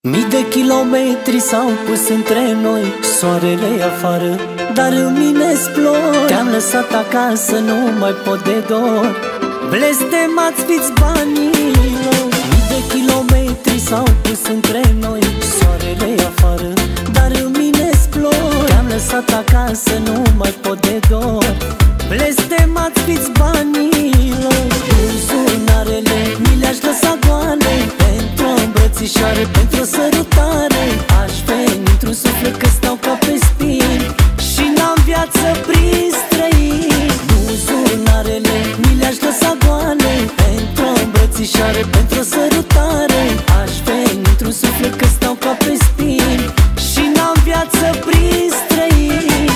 Mii de kilometri s-au pus între noi, soarele afară, dar în mine splor. Te-am lăsat acasă, nu mai pot de dor. Blestemați fiți banilor. Mii de kilometri s-au pus între noi, soarele afară, dar în mine splor. Te-am lăsat acasă, nu mai pot de dor. Blestemați fiți banilor. Buzunarele mi le-aș lăsa goale pentru o îmbrățișare, pentru o sărutare. Aș veni într-un suflet că stau ca pe spin și n-am viață prin străini. Buzunarele mi le-aș lăsa goale pentru o îmbrățișare, pentru o sărutare. Aș veni într-un suflet că stau ca pe spin și n-am viață prin străini.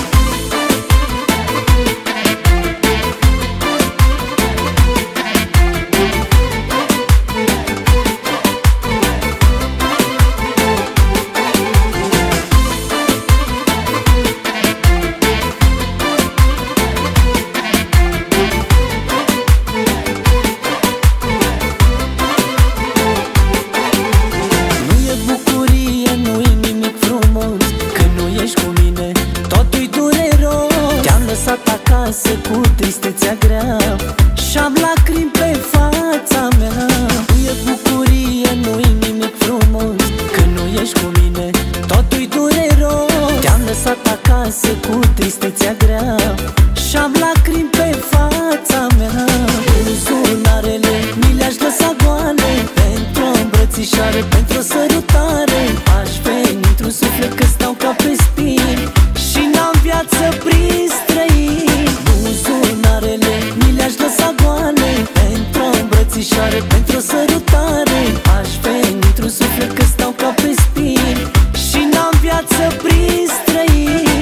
Acasă cu tristețea grea și-am lacrimi pe fața mea. Nu e bucurie, nu-i nimic frumos când nu ești cu mine, totul-i dureros. Te-am lăsat acasă cu tristețea grea și-am lacrimi pe fața mea. Buzunarele mi le-aș lăsa goale pentru o îmbrățișare, pentru o sărutare. Aș veni într-un suflet că stau ca pe spin și n-am viață prin străini. Buzunarele mi le-aș lăsa goale pentru o îmbrățișare, pentru o sărutare. Aș veni într-un suflet că stau ca pe spin și n-am viață prin străini.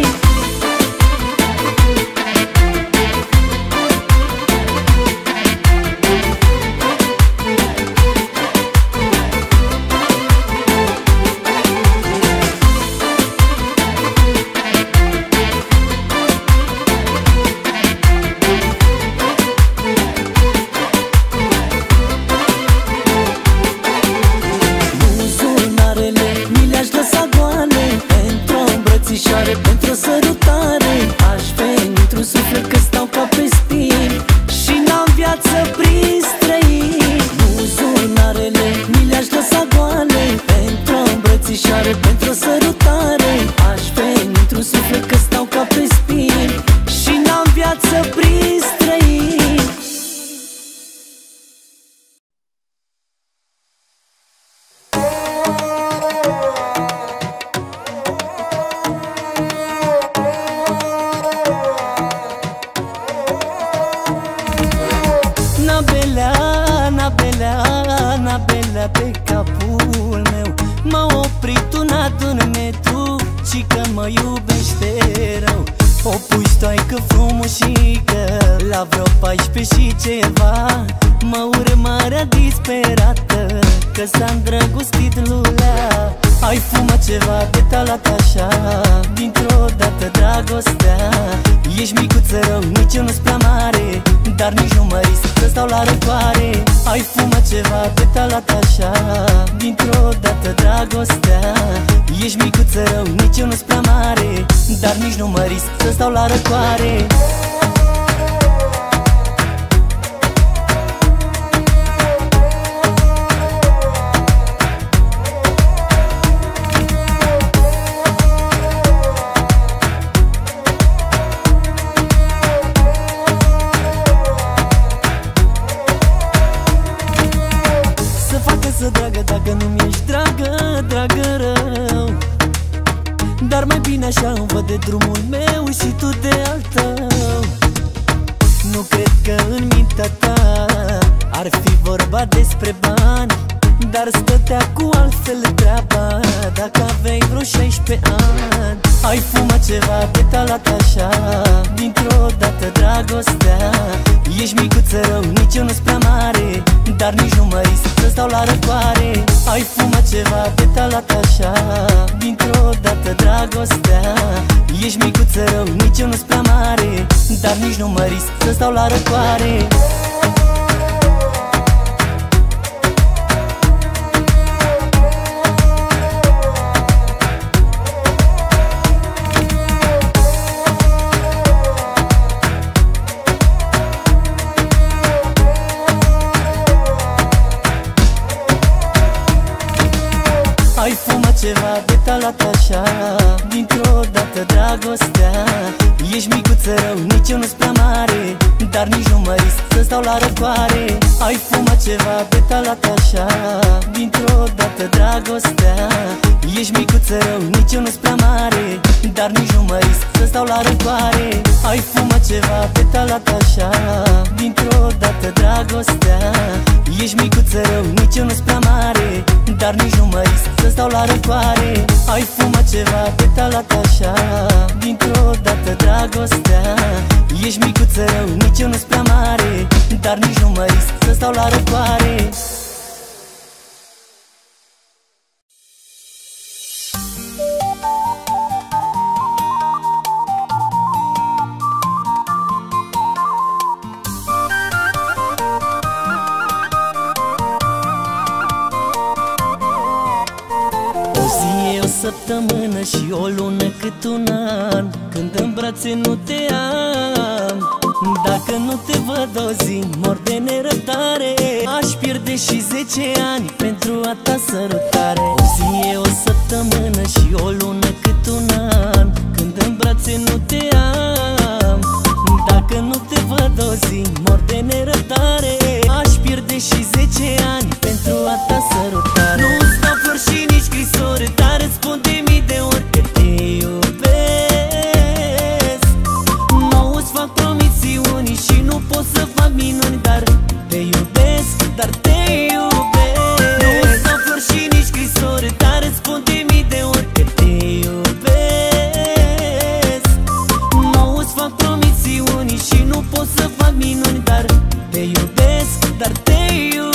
Pentru o sărutare. Aș veni într-un suflet că stau ca pe spin și n-am viață prin străini. Buzunarele mi le-aș lăsa goale pentru o îmbrățișare, pentru o sărutare. Aș veni într-un suflet că stau ca pe spin și n-am viață prin străini. Nabelea pe capul meu m-a oprit un adun metru și că mă iubește rău. O puștoaică frumușică la vreo 14 și ceva mă urmărea disperată că s-a îndrăgostit lulea. Ai fumat ceva de talat așa, dintr-o dată dragostea. Ești micuță rău, nici eu nu-s prea mare, dar nici nu mă risc să stau la răcoare. Ai fumat ceva de talat așa, dintr-o dată dragostea. Ești micuță rău, nici eu nu-s prea mare, dar nici nu mă risc să stau la răcoare. Dragă, dacă nu-mi ești dragă, dragă rău. Dar mai bine așa îmi văd de drumul meu și tu de al tău. Nu cred că în mintea ta ar fi vorba despre bani, dar stătea cu altfel treaba dacă aveai vreo 16 ani. Ai fumat ceva de talat așa, dintr-o dată dragostea. Ești micuță rău, nici eu nu-s prea mare, dar nici nu mă risc să stau la răcoare. Ai fumat ceva de talat așa, dintr-o dată dragostea. Ești micuță rău, nici eu nu-s prea mare, dar nici nu mă risc să stau la răcoare. Ai fumat ceva de talat așa, dintr-o dată dragostea. Ești micuță rău, nici eu nu-s prea mare, dar nici nu mă risc să stau la răcoare. Ai fumat ceva de talat așa, dintr-o dată dragostea. Ești micuță rău, nici eu nu-s prea mare, dar nici nu mă risc să stau la răcoare. Ai fumat ceva de talat așa, dintr-o dată dragostea. Ești micuță rău, nici eu nu-s prea mare, dar nici nu mă risc să stau la răcoare. Ai fumat ceva de talat așa, dintr-o dată dragostea. Ești micuță rău, nici eu nu-s prea mare, dar nici nu mă risc să stau la răcoare. Săptămână și o lună cât un an, când în brațe nu te am. Dacă nu te văd o zi, mor de nerăbdare. Aș pierde și 10 ani pentru a ta sărutare. O zi e o săptămână și o lună cât un an, când în brațe nu te am. Dacă nu te văd o zi, mor de nerăbdare. Aș pierde și 10 ani pentru a ta sărutare. Nu-ți dau flori și nici scrisori, dar îți spun de mii de ori că te iubesc. Nu-ți fac promisiuni și nu pot să fac minuni, dar te iubesc, dar te iubesc. Nu-ți dau flori și nici scrisori, dar îți spun de mii de ori că te iubesc. Nu-ți fac promisiuni și nu pot să fac minuni, dar te iubesc, dar te iubesc.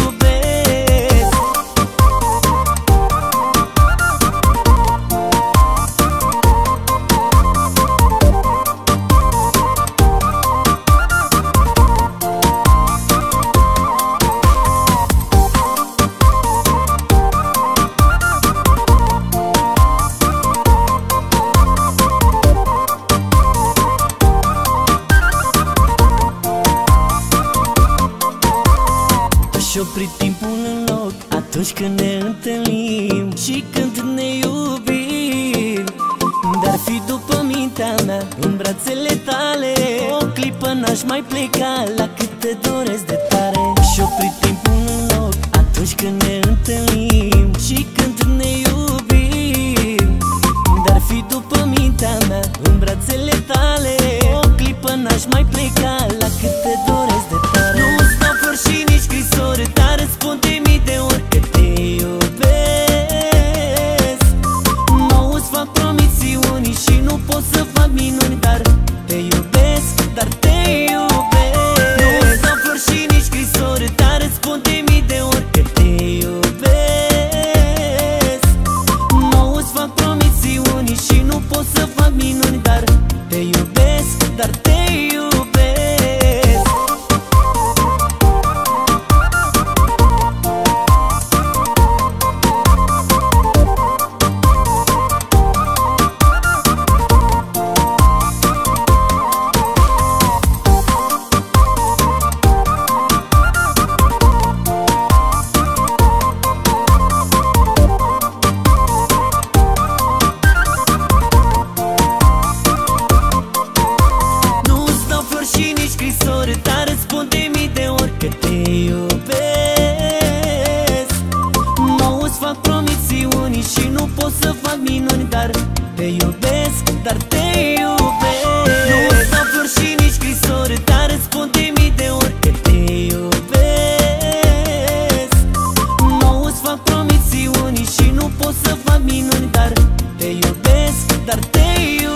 Și opri timpul în loc atunci când ne întâlnim și când ne iubim. Dar fi după mintea mea în brațele tale, o clipă n-aș mai pleca la cât te doresc de tare. Și opri timpul în loc atunci când ne întâlnim și când ne iubim. Dar fi după mintea mea în brațele tale, o clipă n-aș mai pleca la cât te doresc de tare. Nu-ți dau flori și nici scrisori, dar îți spun de mii de ori că te iubesc. Nu-ți fac promisiuni și nu pot să fac minuni, dar te iubesc, dar te iubesc. Nu-ți dau flori și nici scrisori, dar îți spun de mii de ori că te iubesc. Nu-ți fac promisiuni și nu pot să fac minuni, dar te iubesc, dar te iubesc. Dar îți spun de mii de ori că te iubesc. Nu-ți fac promisiuni și nu pot să fac minuni, dar te iubesc, dar te iubesc. Nu-ți dau flori și nici scrisori, dar îți spun de mii de ori că te iubesc. Nu-ți fac promisiuni și nu pot să fac minuni, dar te iubesc, dar te iubesc.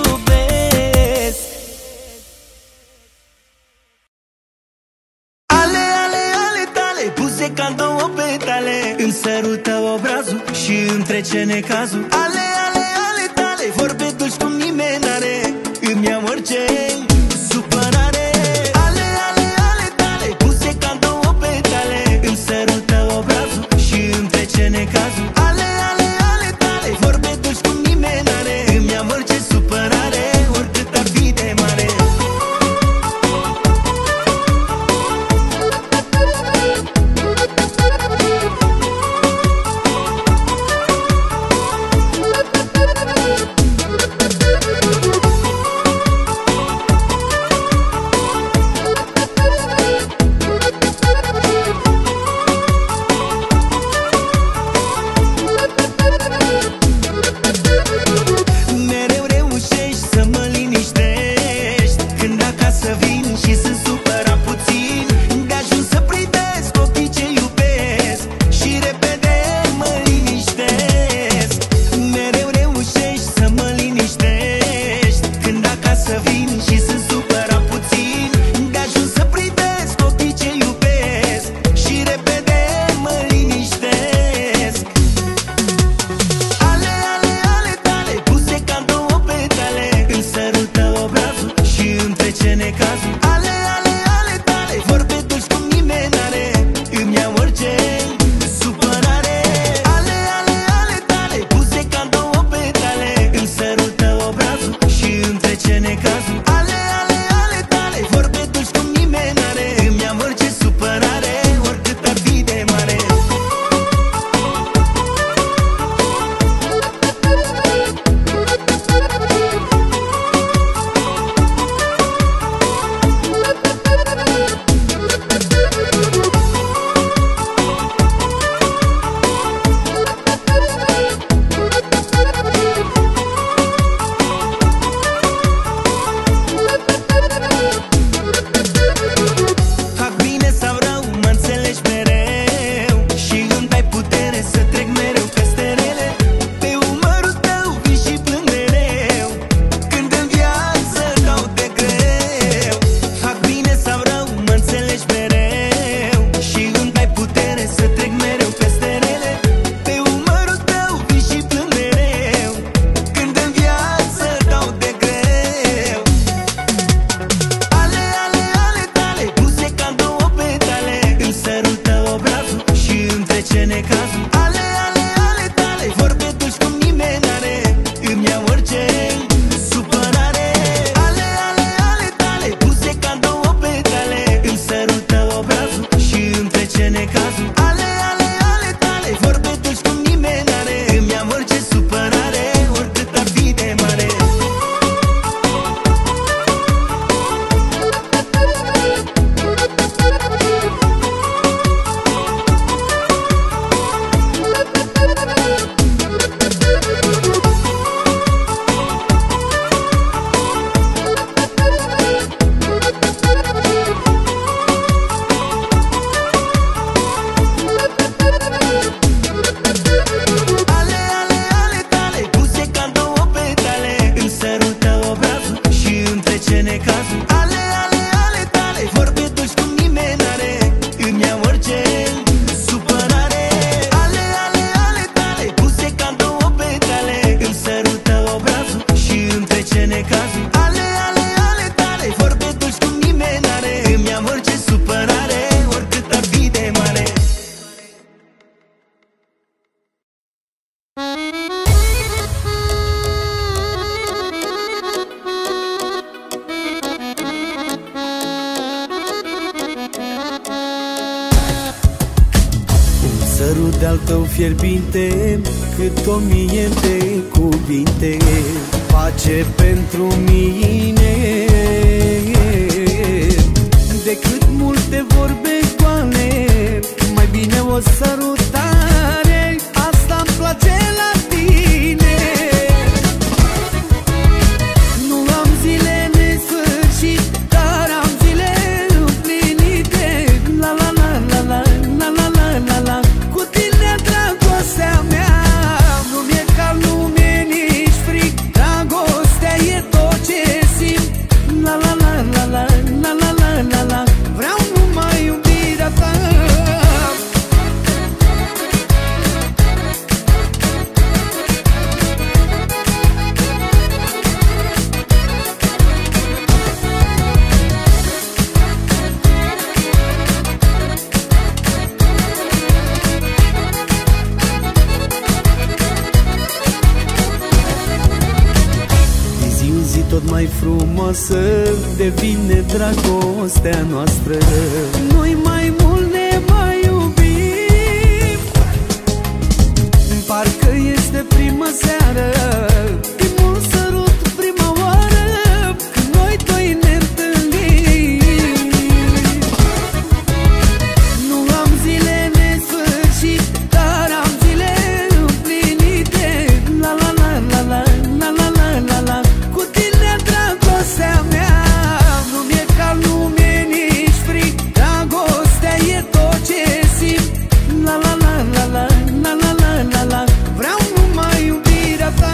Ca două petale îmi sărută obrazul și îmi trece necazul. Ale, ale, ale tale, vorbe dulci cum nimeni n-are, îmi ia orice supărare. Ale, ale, ale tale, puse ca două petale îmi sărută obrazul și îmi trece necazul. Ale, ale, ale tale, vorbe dulci cum nimeni n-are, îmi ia orice supărare, oricât ar fi de mare. de-al tău fierbinte, cât 1000 de cuvinte. Pace pentru mine decât multe vorbe goale, mai bine o sărutare, asta-mi place la tine. Nu am zile nesfârșit, dar am zile împlinite. La la la la la la la la la la. Cu tine dragostea mea nu mi-e cal, nu mi-e nici fric. Dragostea e tot ce simt. La la la la la la la la la la. Vreau numai iubirea ta. Tot mai frumoasă devine dragostea noastră. Noi mai mult ne mai iubim, parcă este prima seară, primul sărut, prima oară, când noi doi ne întâlnim. Nu am zile nesfârșit, dar am zile împlinite. La la la la la la la la la la. Cu tine dragostea mea nu mi-e cal, nu mi-e nici fric. Dragostea e tot ce simt. La la la la la la la la la la. Vreau numai iubirea ta.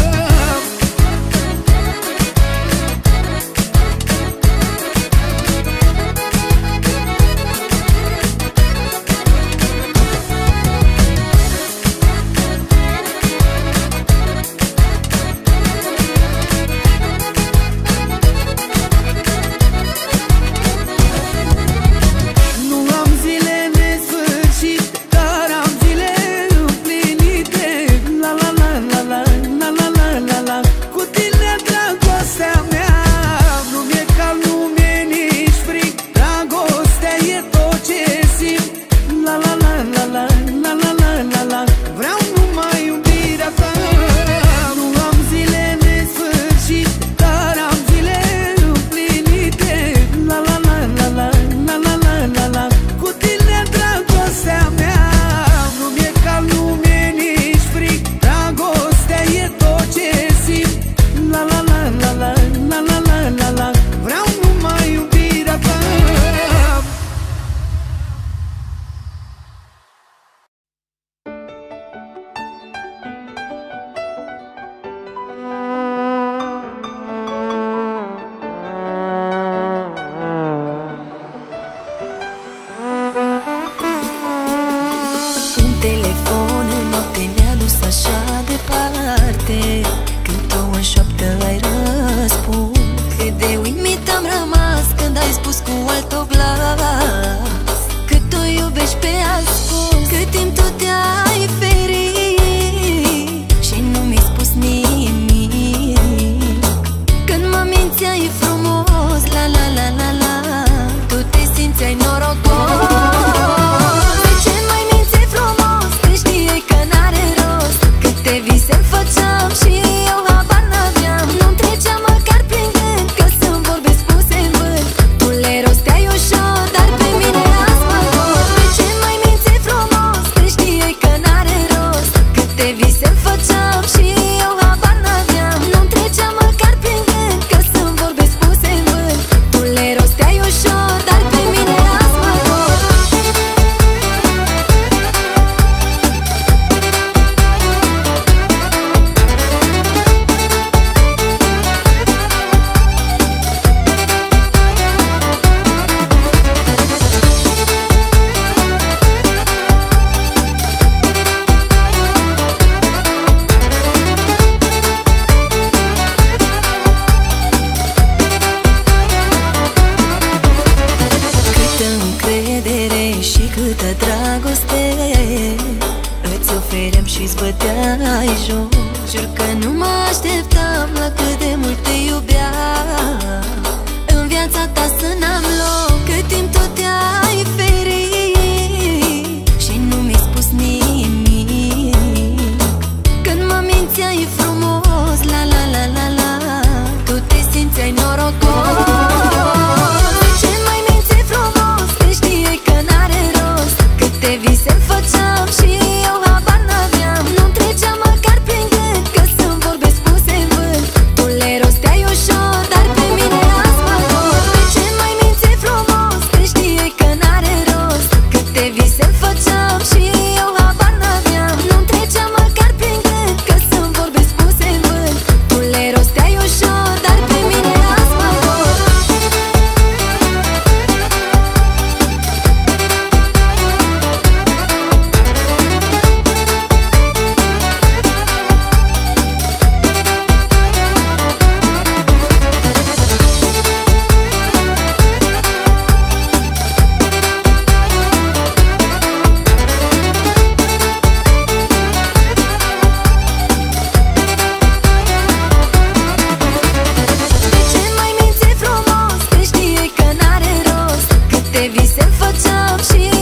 și-ți băteai joc. Jur că nu mă așteptam la cât de mult te iubeam. În viața ta să n-am loc, cât timp tot te-ai ferit și nu mi-ai spus nimic. simțeai frumos, la la la la la, tu te simțeai norocos. De ce mai minți frumos, că știai că n-are rost? Câte vise făceam și eu habar n-aveam. Nu-mi trecea măcar prin gând că sunt vorbe spuse în vânt. Tu le rosteai ușor, dar pe mine azi mă dor. De ce mai minți frumos, că știai că n-are rost? Câte vise făceam și eu habar n-aveam. Nu-mi trecea măcar prin gând că sunt vorbe spuse în vânt. Tu le rosteai ușor, dar pe mine azi mă dor. De ce mai minți frumos, că știai că n-are rost? Câte vise făceam și